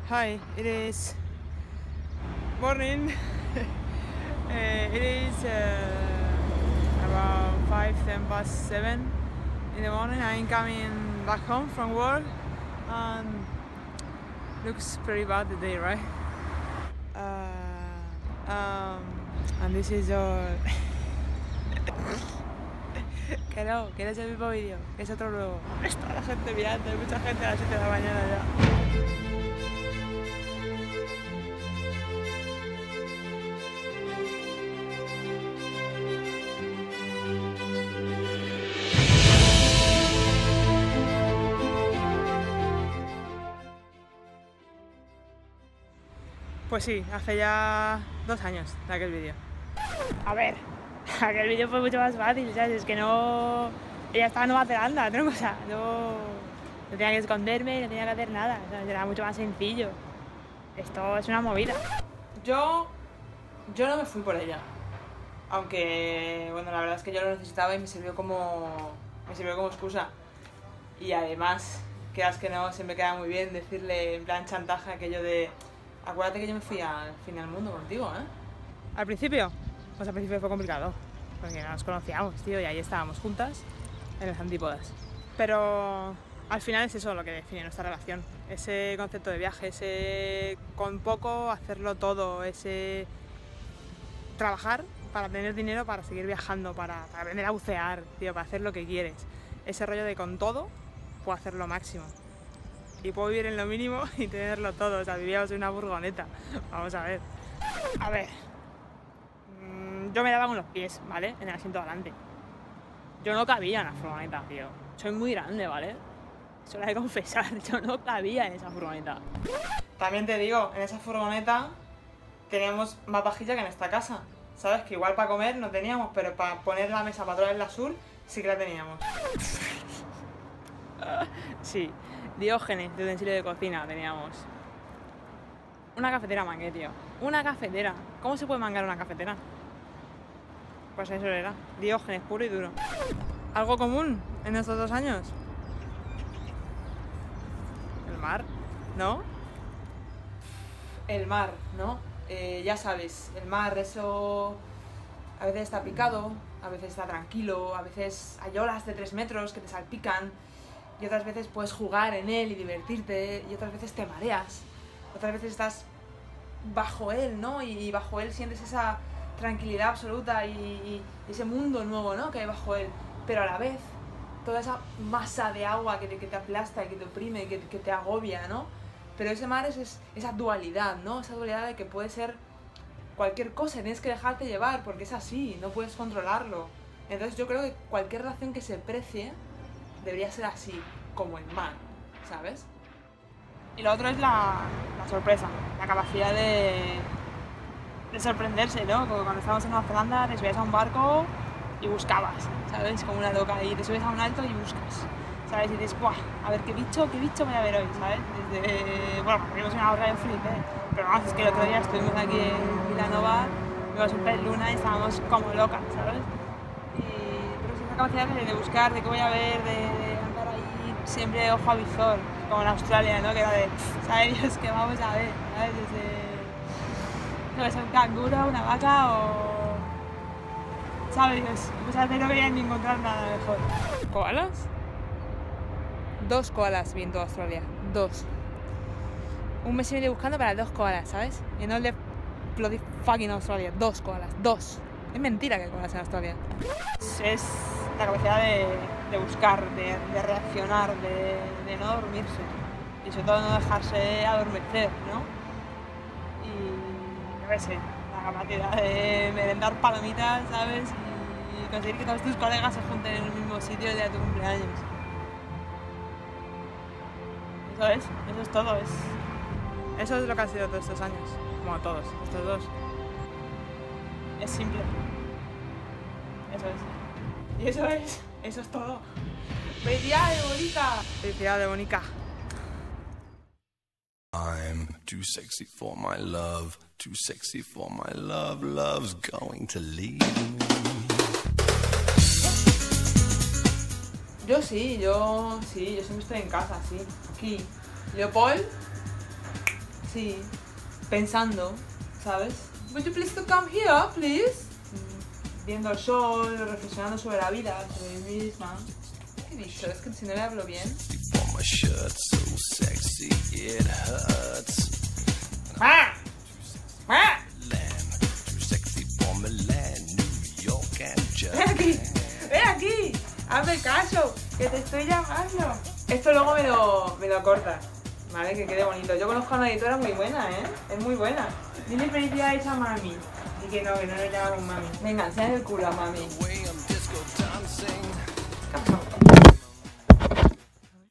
Hi, it is morning. It is about 7:10 in the morning. I'm coming back home from work and looks pretty bad today, right? And this is all. Que no es el mismo vídeo, que es otro nuevo. Está la gente mirando, hay mucha gente a las 7 de la mañana ya. Pues sí, hace ya 2 años de aquel vídeo. A ver, aquel vídeo fue mucho más fácil, ¿sabes? Es que no... Ella estaba en Nueva Zelanda, ¿no? O sea, no tenía que esconderme, no tenía que hacer nada, ¿sabes? Era mucho más sencillo. Esto es una movida. Yo no me fui por ella. Aunque, bueno, la verdad es que yo lo necesitaba y me sirvió como excusa. Y además, quedas que no, siempre queda muy bien decirle en plan chantaje aquello de... Acuérdate que yo me fui al fin del mundo contigo, ¿eh? ¿Al principio? Pues al principio fue complicado, porque no nos conocíamos, tío, y ahí estábamos juntas en las antípodas. Pero al final es eso lo que define nuestra relación, ese concepto de viaje, ese con poco hacerlo todo, ese trabajar para tener dinero para seguir viajando, para aprender a bucear, tío, para hacer lo que quieres. Ese rollo de con todo puedo hacer lo máximo. Y puedo vivir en lo mínimo y tenerlo todo, o sea, vivíamos en una furgoneta. Vamos a ver. A ver. Yo me daba con los pies, ¿vale? En el asiento de delante. Yo no cabía en la furgoneta, tío. Soy muy grande, ¿vale? Eso lo he de confesar, yo no cabía en esa furgoneta. También te digo, en esa furgoneta teníamos más vajilla que en esta casa. ¿Sabes? Que igual para comer no teníamos, pero para poner la mesa para traer la azul sí que la teníamos. Sí. Diógenes de utensilio de cocina teníamos. Una cafetera mangué, tío. Una cafetera. ¿Cómo se puede mangar una cafetera? Pues eso era. Diógenes puro y duro. ¿Algo común en estos 2 años? El mar, ¿no? El mar, ¿no? Ya sabes, el mar, eso... A veces está picado, a veces está tranquilo, a veces hay olas de 3 metros que te salpican. Y otras veces puedes jugar en él y divertirte, y otras veces te mareas, otras veces estás bajo él, ¿no? Y bajo él sientes esa tranquilidad absoluta y ese mundo nuevo, ¿no? Que hay bajo él, pero a la vez toda esa masa de agua que te aplasta y que te oprime, que te agobia, ¿no? Pero ese mar es esa dualidad, ¿no? Esa dualidad de que puede ser cualquier cosa, tienes que dejarte llevar porque es así, no puedes controlarlo. Entonces yo creo que cualquier relación que se precie debería ser así, como el mar, ¿sabes? Y lo otro es la sorpresa, la capacidad de sorprenderse, ¿no? Como cuando estábamos en Nueva Zelanda, te subías a un barco y buscabas, ¿sabes? Como una loca, y te subes a un alto y buscas, ¿sabes? Y dices, ¡buah! A ver, ¿qué bicho voy a ver hoy, ¿sabes? Bueno, vimos una hora en Felipe, pero vamos, es que el otro día estuvimos aquí en Vilanova, vimos un pez luna y estábamos como locas, ¿sabes? Capacidad de buscar, de qué voy a ver, de andar ahí siempre ojo a visor, como en Australia, ¿no? Que era de, ¿sabes Dios qué vamos a ver? ¿Sabes? Desde un canguro, una vaca o... ¿Sabes Dios? Pues a veces no querían ni encontrar nada mejor. ¿Koalas? 2 koalas vi en toda Australia. 2. Un mes y medio buscando para 2 koalas, ¿sabes? Y no el de bloody fucking Australia. 2 koalas. 2. Es mentira que hay koalas en Australia. Es la capacidad de buscar, de reaccionar, de no dormirse y sobre todo no dejarse adormecer, ¿no? Y yo qué sé, la capacidad de merendar palomitas, ¿sabes? Y conseguir que todos tus colegas se junten en el mismo sitio el día de tu cumpleaños. Eso es todo, eso es lo que han sido todos estos años, como todos, estos 2. Es simple. Eso es. Y eso es todo. ¡Felicidades, Bonica! ¡Felicidades, Bonica! I'm too sexy for my love, too sexy for my love, love's going to leave me. Yo siempre estoy en casa, sí. Aquí, Leopold, Sí, pensando, ¿sabes? Would you please to come here, please? Viendo el sol, reflexionando sobre la vida, sobre mí misma. ¿Qué he dicho? Es que si no le hablo bien. For my shirt, so sexy it hurts. ¡Ah! ¡Ah! Land, too sexy for Milan, New York and ¡Ven aquí! Japan. ¡Ven aquí! ¡Hazme caso! ¡Que te estoy llamando! Esto luego me lo cortas, ¿vale? Que quede bonito. Yo conozco a una editora muy buena, ¿eh? Es muy buena. Dile felicidades a mami. Y que no le llamamos mami. Venga, enseñale el culo a mami.